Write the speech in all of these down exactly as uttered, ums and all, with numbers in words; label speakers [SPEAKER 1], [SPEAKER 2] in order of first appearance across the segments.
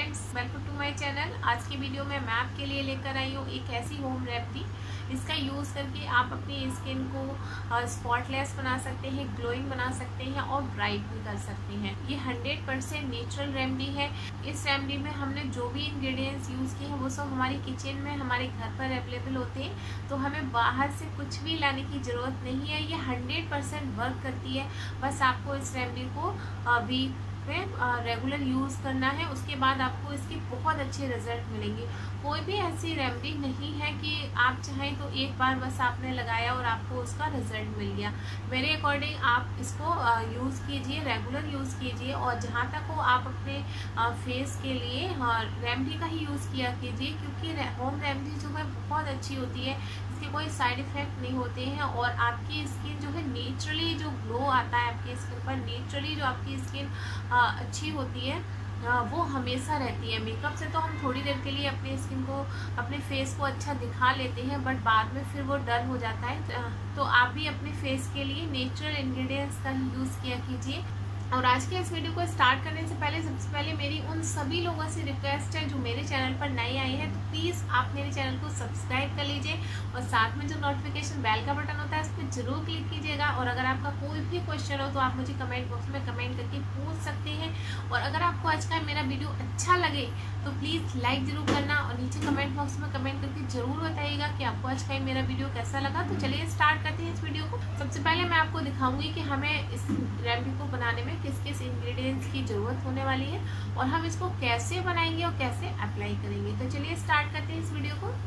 [SPEAKER 1] Friends, welcome to my channel. आज की video में मैं आपके लिए लेकर आई हूँ एक ऐसी होम रेमेडी। इसका यूज़ करके आप अपनी स्किन को स्पॉटलेस बना सकते हैं, ग्लोइंग बना सकते हैं और ब्राइट भी कर सकते हैं। ये हंड्रेड परसेंट नेचुरल रेमेडी है। इस रेमेडी में हमने जो भी इंग्रेडिएंट्स यूज़ किए हैं वो सब हमारी किचन में हमारे घर पर अवेलेबल होते हैं, तो हमें बाहर से कुछ भी लाने की ज़रूरत नहीं है। ये हंड्रेड परसेंट वर्क करती है। बस आपको इस रेमेडी को वीक में रेगुलर यूज़ करना है, उसके बाद आपको इसके बहुत अच्छे रिजल्ट मिलेंगे। कोई भी ऐसी रेमेडी नहीं है कि आप चाहें तो एक बार बस आपने लगाया और आपको उसका रिजल्ट मिल गया। मेरे अकॉर्डिंग आप इसको यूज़ कीजिए, रेगुलर यूज़ कीजिए, और जहाँ तक हो आप अपने फेस के लिए रेमेडी का ही यूज़ किया कीजिए, क्योंकि होम रेमेडी जो है बहुत अच्छी होती है। इसके कोई साइड इफ़ेक्ट नहीं होते हैं और आपकी स्किन जो है नेचुरली जो ग्लो आता है आपकी स्किन पर, नेचुरली जो आपकी स्किन अच्छी होती है वो हमेशा रहती है। मेकअप से तो हम थोड़ी देर के लिए अपने स्किन को, अपने फेस को अच्छा दिखा लेते हैं, बट बाद में फिर वो डल हो जाता है। तो आप भी अपने फेस के लिए नेचुरल इंग्रेडिएंट्स का ही यूज़ किया कीजिए। और आज के इस वीडियो को स्टार्ट करने से पहले सबसे पहले मेरी उन सभी लोगों से रिक्वेस्ट है जो मेरे चैनल पर नए आए हैं, तो प्लीज़ आप मेरे चैनल को सब्सक्राइब कर लीजिए और साथ में जो नोटिफिकेशन बेल का बटन होता है उस पर जरूर क्लिक कीजिएगा। और अगर आपका कोई भी क्वेश्चन हो तो आप मुझे कमेंट बॉक्स में कमेंट करके पूछ सकते हैं। और अगर आपको आज का मेरा वीडियो अच्छा लगे तो प्लीज़ लाइक ज़रूर करना और नीचे कमेंट बॉक्स में कमेंट करके ज़रूर बताइएगा कि आपको आज का मेरा वीडियो कैसा लगा। तो चलिए स्टार्ट करते हैं इस वीडियो को। सबसे पहले मैं आपको दिखाऊंगी कि हमें इस रेमेडी को बनाने में किस किस इंग्रेडिएंट्स की ज़रूरत होने वाली है और हम इसको कैसे बनाएंगे और कैसे अप्लाई करेंगे। तो चलिए स्टार्ट करते हैं इस वीडियो को।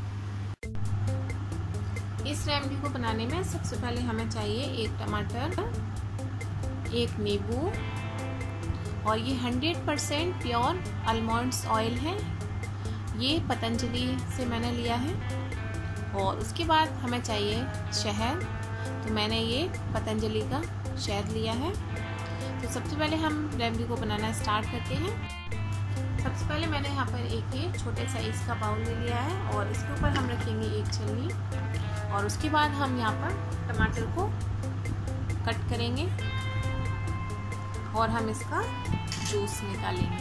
[SPEAKER 1] इस रेमेडी को बनाने में सबसे पहले हमें चाहिए एक टमाटर, एक नींबू, और ये hundred percent pure almonds oil है। ये पतंजलि से मैंने लिया है। और उसके बाद हमें चाहिए शहद, तो मैंने ये पतंजलि का शहद लिया है। तो सबसे पहले हम रेमेडी को बनाना स्टार्ट करते हैं। सबसे पहले मैंने यहाँ पर एक ये छोटे साइज़ का बाउल ले लिया है और इसके ऊपर हम रखेंगे एक छलनी, और उसके बाद हम यहाँ पर टमाटर को कट करेंगे और हम इसका जूस निकालेंगे।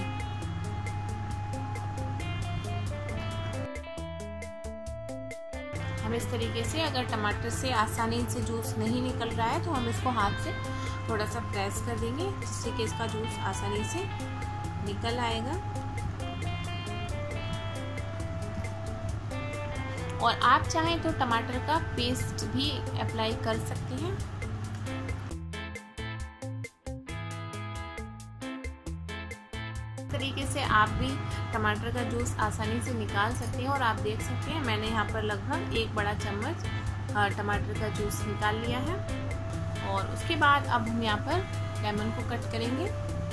[SPEAKER 1] हम इस तरीके से, अगर टमाटर से आसानी से जूस नहीं निकल रहा है तो हम इसको हाथ से थोड़ा सा प्रेस कर देंगे, जिससे कि इसका जूस आसानी से निकल आएगा। और आप चाहें तो टमाटर का पेस्ट भी अप्लाई कर सकते हैं। इस तरीके से आप भी टमाटर का जूस आसानी से निकाल सकते हैं। और आप देख सकते हैं मैंने यहाँ पर लगभग एक बड़ा चम्मच टमाटर का जूस निकाल लिया है। और उसके बाद अब हम यहाँ पर लेमन को कट करेंगे।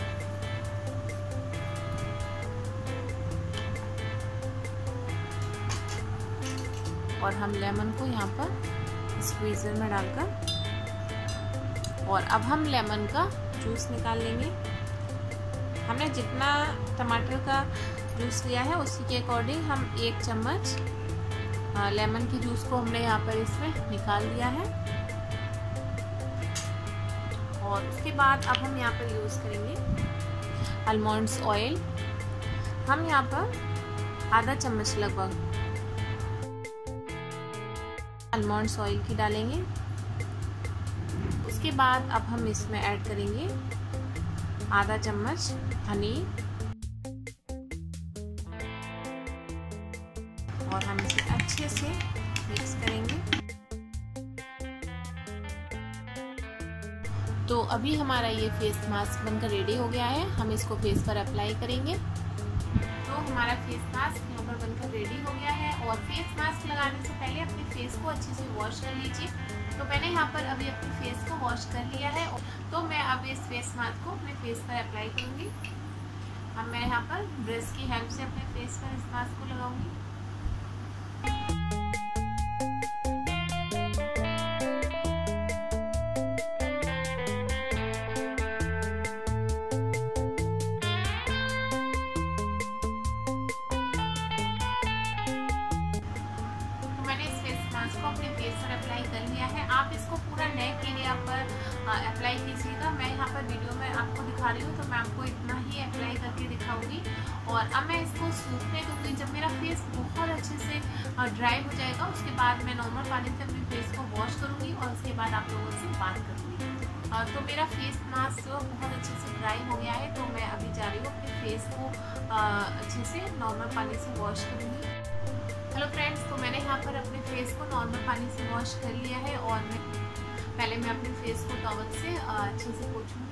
[SPEAKER 1] और हम लेमन को यहाँ पर स्क्वीजर में डालकर, और अब हम लेमन का जूस निकाल लेंगे। हमने जितना टमाटर का जूस लिया है उसी के अकॉर्डिंग हम एक चम्मच लेमन के जूस को हमने यहाँ पर इसमें निकाल दिया है। और उसके बाद अब हम यहाँ पर यूज़ करेंगे आलमंड्स ऑयल। हम यहाँ पर आधा चम्मच लगभग आलमंड्स ऑयल की डालेंगे। उसके बाद अब हम इसमें ऐड करेंगे आधा चम्मच हनी, और हम इसे अच्छे से मिक्स करेंगे। तो अभी हमारा ये फेस मास्क बनकर रेडी हो गया है। हम इसको फेस पर अप्लाई करेंगे। तो हमारा फेस मास्क यहाँ पर बनकर रेडी हो गया है। और फेस मास्क लगाने से पहले अपने फेस को अच्छे से वॉश कर लीजिए। तो मैंने यहाँ पर अभी अपने फेस को वॉश कर लिया है। तो मैं अब इस फेस मास्क को अपने फेस पर अप्लाई करूँगी। अब मैं यहाँ पर ब्रश की हेल्प से अपने फेस पर इस मास्क को लगाऊंगी। को अपने फेस पर अप्लाई कर लिया है। आप आप इसको पूरा नेक एरिया पर अप्लाई कीजिएगा। मैं यहाँ पर वीडियो में आपको दिखा रही हूँ तो मैं आपको इतना ही अप्लाई करके दिखाऊंगी। और अब मैं इसको सूखने दूँगी। जब मेरा फेस बहुत अच्छे से ड्राई हो जाएगा उसके बाद मैं नॉर्मल पानी से अपने फेस को वॉश करूँगी और उसके बाद आप लोगों से बात करूँगी। तो मेरा फेस मास्क जो बहुत अच्छे से ड्राई हो गया है, तो मैं अभी जा रही हूँ अपने फेस को अच्छे से नॉर्मल पानी से वॉश करूँगी। हेलो फ्रेंड्स, तो मैंने यहाँ पर अपने फेस को नॉर्मल पानी से वॉश कर लिया है और मैं पहले मैं अपने फेस को टॉवल से अच्छे से पोंछूंगी।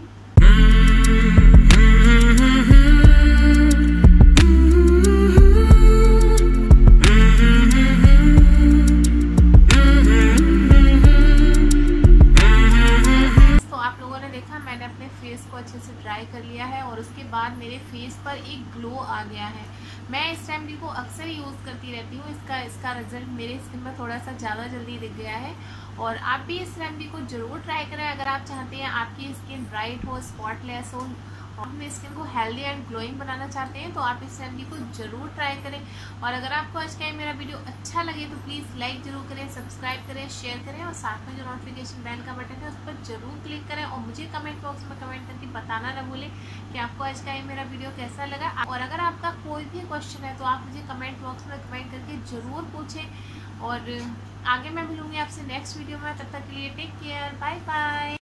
[SPEAKER 1] मैंने अपने फेस को अच्छे से ड्राई कर लिया है और उसके बाद मेरे फेस पर एक ग्लो आ गया है। मैं इस रेमेडी को अक्सर यूज़ करती रहती हूँ। इसका इसका रिजल्ट मेरे स्किन में थोड़ा सा ज़्यादा जल्दी दिख गया है और आप भी इस रेमेडी को ज़रूर ट्राई करें। अगर आप चाहते हैं आपकी स्किन ब्राइट हो, स्पॉटलेस हो और अपनी स्किन को हेल्दी एंड ग्लोइंग बनाना चाहते हैं तो आप इस रेमेडी को ज़रूर ट्राई करें। और अगर आपको आज का मेरा वीडियो अच्छा लगे तो प्लीज़ लाइक ज़रूर करें, सब्सक्राइब करें, शेयर करें और साथ में जो नोटिफिकेशन बेल का बटन है उस पर ज़रूर क्लिक करें। और मुझे कमेंट बॉक्स में कमेंट करके बताना ना भूलें कि आपको आज का मेरा वीडियो कैसा लगा। और अगर आपका कोई भी क्वेश्चन है तो आप मुझे कमेंट बॉक्स में कमेंट करके ज़रूर पूछें। और आगे मैं मिलूँगी आपसे नेक्स्ट वीडियो में। तब तक के लिए टेक केयर, बाय बाय।